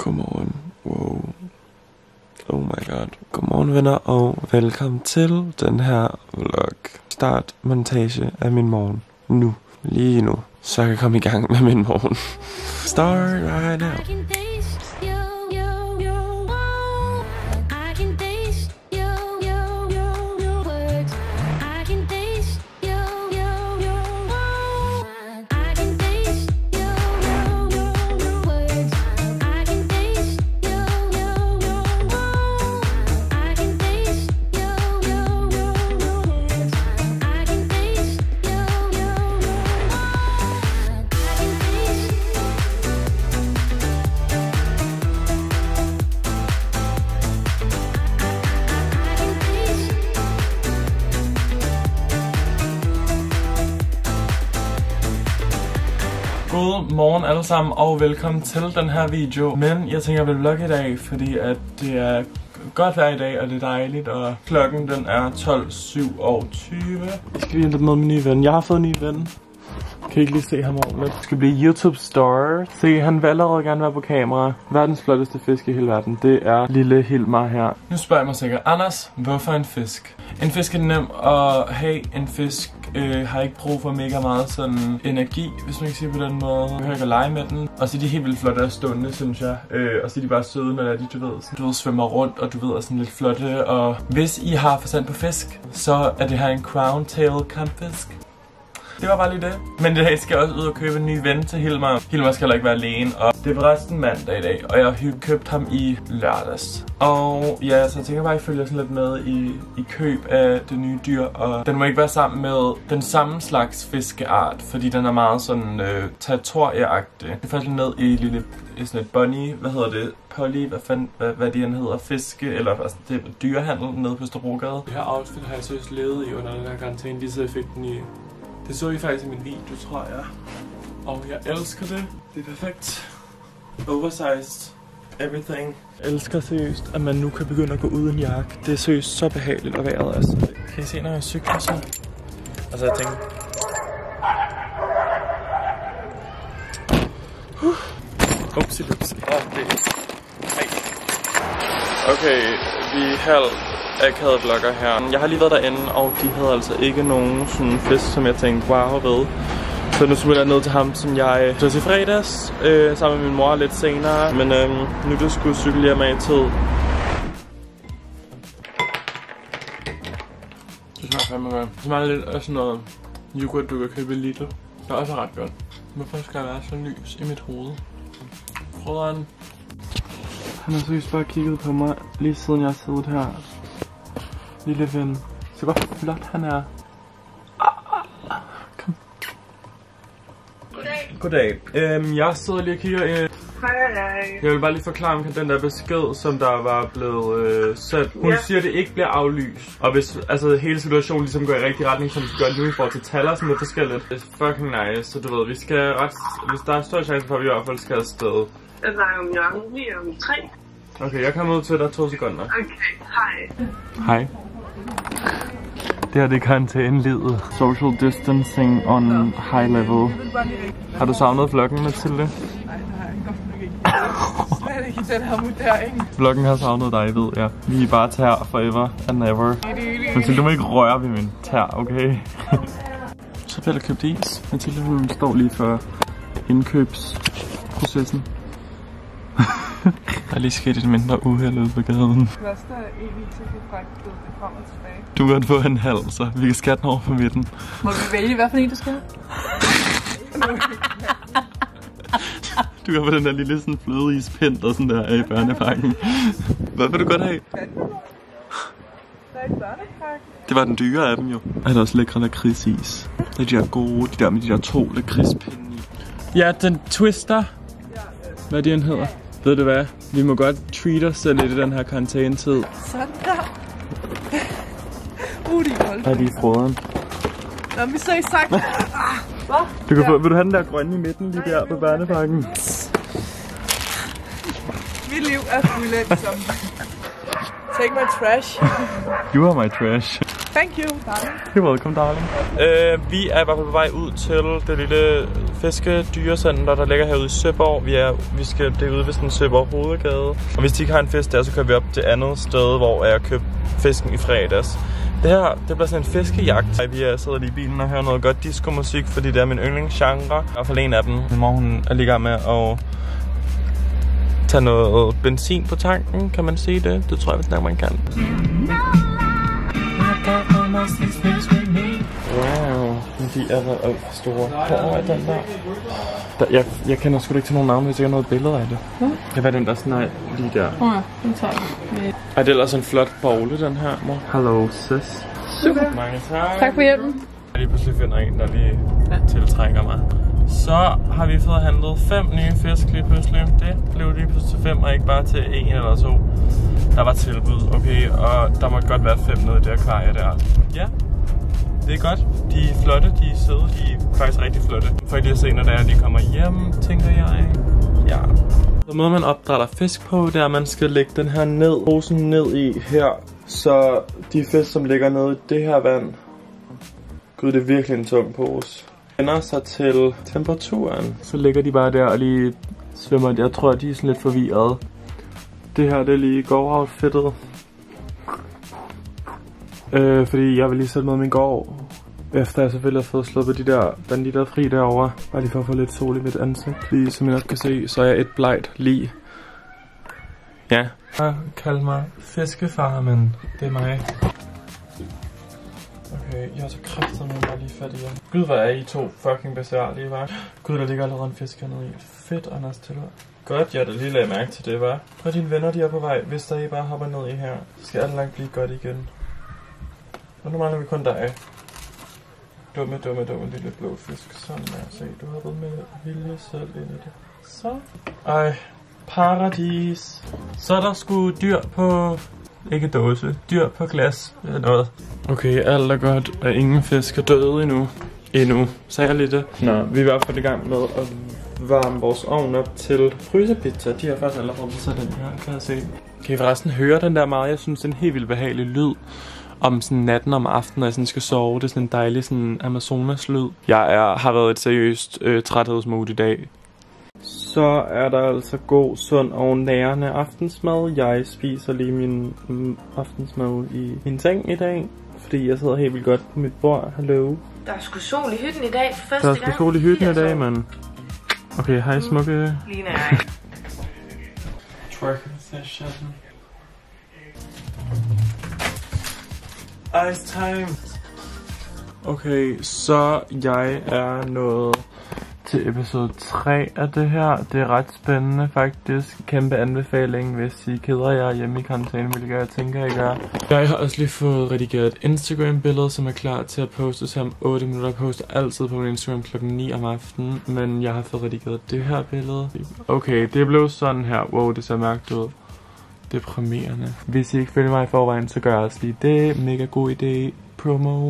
Godmorgen. Wow. Oh my god. Godmorgen venner og velkommen til den her vlog. Start montage af min morgen. Nu. Lige nu. Så jeg kan komme i gang med min morgen. Start right now. God morgen alle sammen og velkommen til den her video. Men jeg tænker jeg vil vlogge i dag, fordi at det er godt vejr i dag, og det er dejligt. Og klokken den er 12:27. Jeg skal lige hente med min nye ven. Jeg har fået en ny ven. Kan I ikke lige se ham ordentligt? Det skal blive YouTube star. Se, han vil allerede gerne være på kamera. Verdens flotteste fisk i hele verden. Det er lille Hilmar her. Nu spørger jeg mig sikkert, Anders, hvorfor en fisk? En fisk er nem at have. En fisk har ikke brug for mega meget sådan energi, hvis man kan sige på den måde. Jeg behøver ikke at lege med den. Og så er de helt vildt flotte og stående, synes jeg. Og så er de bare søde, når de, du ved, svømmer rundt, og du ved, er sådan lidt flotte. Og hvis I har forstand på fisk, så er det her en crown tail kampfisk. Det var bare lige det. Men i dag skal jeg også ud og købe en ny ven til Hilmar. Hilmar skal heller ikke være alene. Og det er forresten mandag i dag. Og jeg har købt ham i lørdags. Og ja, så jeg tænker bare, at I følger sådan lidt med i køb af det nye dyr. Og den må ikke være sammen med den samme slags fiskeart. Fordi den er meget sådan territorieagtig. Jeg faldt ned i sådan et bunny. Hvad hedder det? Polly, hvad det hedder, fiske, eller altså, det er dyrehandel nede på Storbrogade. Det her outfit har jeg seriøst levet i under den her karantæne, lige så jeg fik den i. Det så I faktisk i min video, tror jeg. Og jeg elsker det. Det er perfekt. Oversized. Everything. Jeg elsker seriøst, at man nu kan begynde at gå uden jakke. Det er seriøst så behageligt at være, altså. Kan I se, når jeg cykler så? Altså, jeg tænker... Upsi-lupsi. Okay, vi er halv akavet vlogger her. Jeg har lige været derinde, og de havde altså ikke nogen sådan fisk, som jeg tænkte, wow, ved. Så nu skulle jeg ned til ham, som jeg tog til fredags, sammen med min mor lidt senere. Men nu det skulle cykle hjem af tid. Det smager fandme godt. Det smager lidt af sådan noget yoghurt, du kan købe i Lidl. Det er også ret godt. Hvorfor skal jeg være så lys i mit hoved? Frøderen. Han har seriøst bare kigget på mig, lige siden jeg har siddet her. Lille ven. Så hvor flot han er. Kom. Goddag. Jeg sidder lige og kigger ind. Hej. Jeg vil bare lige forklare om den der besked, som der var blevet sat. Hun siger, at det ikke bliver aflyst. Og hvis altså, hele situationen ligesom går i rigtig retning, som vi skal gøre nu i forhold til tal og sådan noget forskelligt. Det er fucking nice, så du ved, vi skal ret... Hvis der er en stor chance for, at vi i hvert fald skal afsted. Altså lige om 3. Okay, jeg kommer ud til dig 2 sekunder. Okay, hej. Hej. Det her det er karantænelivet. Social distancing on high level. Har du savnet vloggen, Mathilde? Nej, det har jeg godt nok ikke. Slet ikke i den her mundering. Vloggen har savnet dig, ved jeg. Vi er bare tær forever and never. Mathilde, du må ikke røre ved min tær, okay? Så vil jeg købe is. Mathilde, hun står lige for indkøbsprocessen. Der er lige sket et mindre uheld ude på gaden. Første evigt til fragtet det frem og tilbage. Du kan få en halv, så vi kan skære den over på midten. Må vi vælge, hvad for en du skal have? Du kan få den der lille sådan flødeispind og sådan der i børnepakken. Hvad vil du godt have? Der er et børnepakke. Det var den dyre af dem jo. Er der også lækre lakridsis? Det er de der gode, de der med de der 2 lakridspinde i. Ja, den twister. Hvad den hedder. Ved du hvad? Vi må godt treat os selv lidt i den her karantænetid. Sådan der. Det er koldt. Der er lige frøderen. Nå, vi så i sagt. Hvad? Du kan få, vil du have den der grønne i midten lige der på børnepakken? Mit liv er fuldt som... Take my trash. You are my trash. Thank you, darling. You're welcome, darling. Vi er i hvert fald på vej ud til det lille fiskedyrecenter, der ligger herude i Søborg. Det er ude ved sådan Søborg Hovedgade. Og hvis de ikke har en fisk der, så kører vi op til andet sted, hvor jeg købte fisken i fredags. Det her, det bliver sådan en fiskejagt. Vi sidder lige i bilen og hører noget godt disco-musik, fordi det er min yndlingsgenre. I hvert fald en af dem. Min mor, hun er lige i gang med at tage noget benzin på tanken, kan man sige det? Det tror jeg, hvis man kan. Wow, men de er der alt for store. Hvor er den der? Jeg kender sgu ikke til nogen navn, hvis jeg har noget billede af det. Det var den der snegl lige der. Ja, den tager jeg. Ej, det er ellers en flot bogle, den her, mor. Hello, sis. Super. Mange tak. Tak for hjælpen. Jeg lige pludselig finder en, der lige tiltrækker mig. Så har vi fået handlet 5 nye fisk lige pludselig. Det blev lige pludselig til 5, og ikke bare til 1 eller 2. Der var tilbud, okay, og der måtte godt være 5 nede i det akvarie der. Ja, det er godt. De er flotte, de er søde, de er faktisk rigtig flotte. For lige at se, når de kommer hjem, tænker jeg. Ja. Så måden man opdrætter fisk på, det er, at man skal lægge den her posen ned i her. Så de fisk, som ligger nede i det her vand, gud, det er virkelig en tung pose, vender sig til temperaturen. Så ligger de bare der og lige svømmer. Jeg tror, de er sådan lidt forvirret. Det her, det er lige gård-outfittet. Fordi jeg vil lige sætte med min gård, efter jeg selvfølgelig har fået sluppet de der banditter fri derovre. Bare lige for at få lidt sol i mit ansigt. Lige som I nok kan se, så er jeg et blegt lig. Ja. Kald mig fiskefar, men det er mig. Okay, jeg har så kraftigt med bare lige fat i jer. Gud, hvor er I to fucking besværlige, hva'? Gud, der ligger allerede en fisk hernede i. Fedt, Anders, til dig. Godt, jeg da lige lagde mærke til det, hva'? Og dine venner, de er på vej. Hvis der I bare hopper ned i her, så skal alt langt blive godt igen. Og nu mangler vi kun dig. Dumme lille blå fisk. Sådan der, se, du har hoppet med vilje selv ind i det. Så. Ej, paradis. Så er der sgu dyr på... Ikke dåse. Dyr på glas. Eller noget. Okay, alt er godt, og ingen fisk er døde endnu. Sagde jeg lidt det? Nå, vi er i hvert fald i gang med at varme vores ovn op til frysepizza. De har faktisk allerede sat den her, kan jeg se. Kan I forresten høre den der meget? Jeg synes, det er en helt vildt behagelig lyd. Om sådan natten om aftenen, når jeg sådan skal sove. Det er sådan en dejlig sådan Amazonas-lyd. Jeg har været et seriøst træthedsmood i dag. Så er der altså god, sund og nærende aftensmad. Jeg spiser lige min aftensmad i min seng i dag, fordi jeg sidder helt vildt godt på mit bord. Hallo. Der er sgu sol i hytten i dag for første gang. Der er sgu sol i hytten i dag, mand. Okay, hej smukke. Lina og jeg. Twerking session. Ice time. Okay, så jeg er nået til episode 3 af det her. Det er ret spændende faktisk. Kæmpe anbefaling, hvis I keder jer hjemme i karantæne, hvilket jeg tænker, jeg gør. Jeg har også lige fået redigeret et Instagram-billede, som er klar til at postes om 8 minutter. Jeg poster altid på min Instagram klokken 9 om aftenen, men jeg har fået redigeret det her billede. Okay, det blev sådan her. Wow, det ser mærkt ud. Deprimerende. Hvis I ikke følger mig i forvejen, så gør jeg også lige det. Mega god idé. Promo.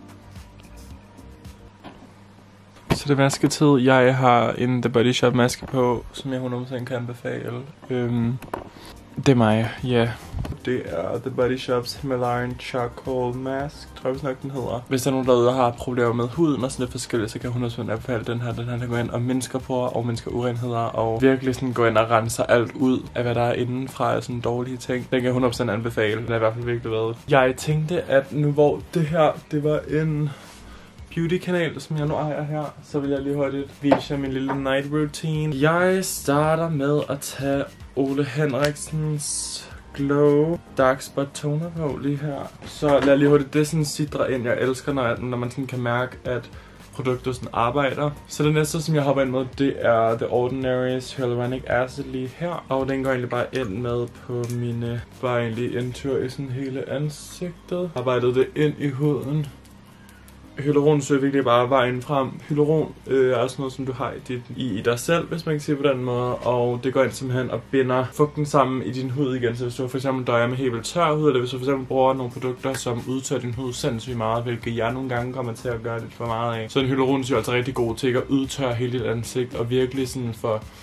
Så det er vasketid. Jeg har en The Body Shop maske på, som jeg 100% kan anbefale. Det er mig, ja. Det er The Body Shop's Himalayan Charcoal Mask, tror jeg nok den hedder. Hvis der er nogen derude, der har problemer med huden og sådan lidt forskelligt, så kan jeg 100% anbefale den her. Den her, der går ind og mindsker porer og mindsker urenheder, og virkelig sådan går ind og renser alt ud af, hvad der er indenfra af sådan dårlige ting. Den kan jeg 100% anbefale. Den er i hvert fald virkelig været. Jeg tænkte, at nu hvor det her, det var en beauty-kanal, som jeg nu ejer her, så vil jeg lige hurtigt vise jer min lille night routine. Jeg starter med at tage Ole Henriksens Glow Dark Spot Toner på lige her. Så lad lige hurtigt det sådan sidre ind. Jeg elsker, når man sådan kan mærke, at produktet sådan arbejder. Så det næste, som jeg hopper ind med, det er The Ordinary's Hyaluronic Acid lige her. Og den går egentlig bare ind med på mine, bare egentlig en tur i sådan hele ansigtet. Arbejdede det ind i huden. Hyaluron søger virkelig bare vejen frem. Hyaluron er også noget, som du har i dig selv, hvis man kan sige på den måde. Og det går ind simpelthen og binder fugten sammen i din hud igen. Så hvis du for eksempel døjer med helt vildt tør hud, eller hvis du for eksempel bruger nogle produkter, som udtør din hud sindssygt meget, hvilket jeg nogle gange kommer til at gøre lidt for meget af. Så en hyaluron er altså rigtig god til at udtørre hele dit ansigt, og virkelig sådan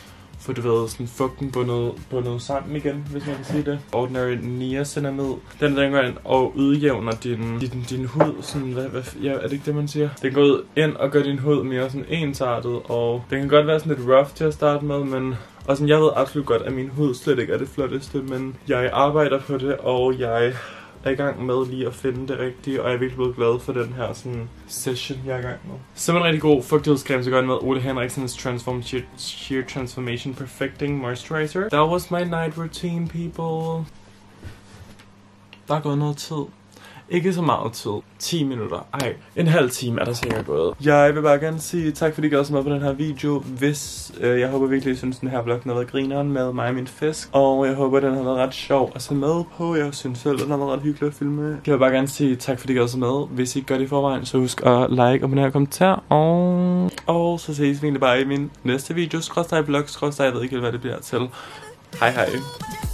få du ved, sådan fugten bundet sammen igen, hvis man kan sige det. Ordinary niacinamid. Den går ind og udjævner din hud, sådan, ja, er det ikke det, man siger? Den går ind og gør din hud mere sådan ensartet, og den kan godt være sådan lidt rough til at starte med, men og sådan, jeg ved absolut godt, at min hud slet ikke er det flotteste, men jeg arbejder på det, og jeg er i gang med lige at finde det rigtige, og jeg er virkelig blevet glad for den her sådan session, jeg er i gang med. Simpelthen rigtig god fugtighedscreme, så gør den med Ole Henriksens Sheer Transformation Perfecting Moisturizer. That was my night routine, people. Der er gået noget tid. Ikke så meget tid. 10 minutter. Ej, en halv time er der sikkert gået. Jeg vil bare gerne sige tak, fordi I gad så meget på den her video. Hvis jeg håber virkelig, I synes, den her vlog har været grineren med mig og min fisk. Og jeg håber, den har været ret sjov at se med på. Jeg synes selv, den har været ret hyggelig at filme. Jeg vil bare gerne sige tak, fordi I gad så med. Hvis I gør det i forvejen, så husk at like, abonnere og kommentere. Og så ses vi egentlig bare i min næste video. /vlog, jeg ved ikke, hvad det bliver til. Hej hej.